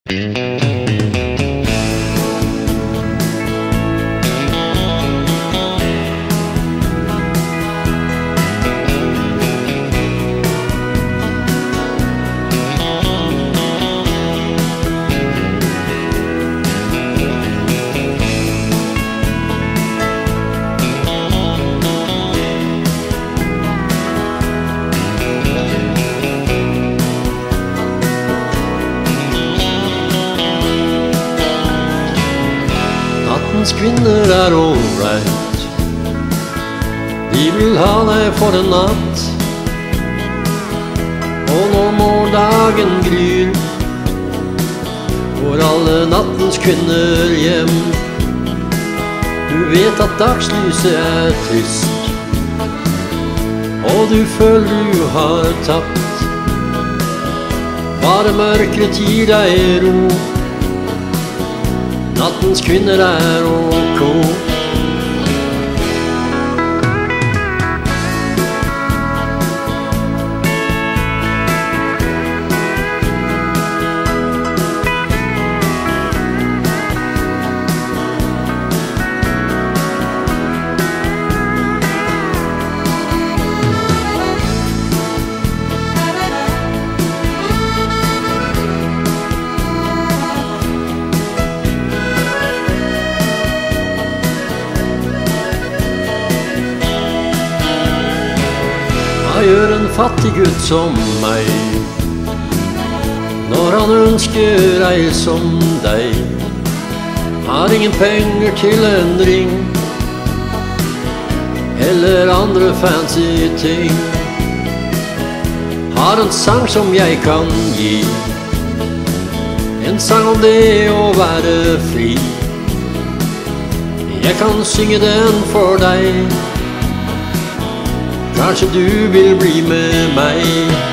Nattens kvinner all right. De vil ha deg for en natt. Og når morgendagen gryr, går alle nattens kvinner hjem. Du vet at dagslyset trist, og du føler du har tapt. Bare mørket gir deg ro. Nattens kvinner ok. Hva gjør en fattig gutt som meg, når han ønsker ei som deg? Har ingen penger til en ring, eller andre fancy ting. Har en sang som jeg kan gi, en sang om det å være fri. Jeg kan synge den for deg, kanskje du vil bli med meg.